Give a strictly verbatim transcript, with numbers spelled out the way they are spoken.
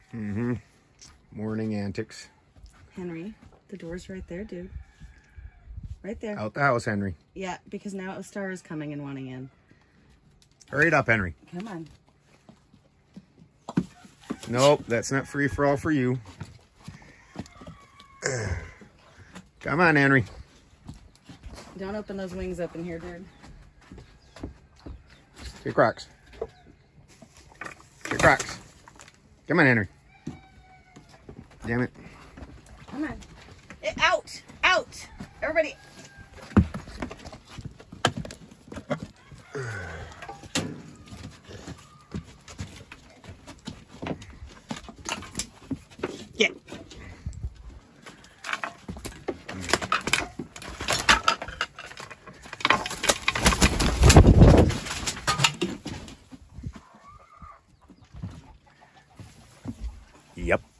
Mm-hmm. Morning antics. Henry, the door's right there, dude. Right there. Out the house, Henry. Yeah, because now a star is coming and wanting in. Hurry it up, Henry. Come on. Nope, that's not free for all for you. Come on, Henry. Don't open those wings up in here, dude. Get Crocs. Get Crocs. Come on, Henry. Damn it. Come on. Eh, out! Out! Everybody. Get. Yep.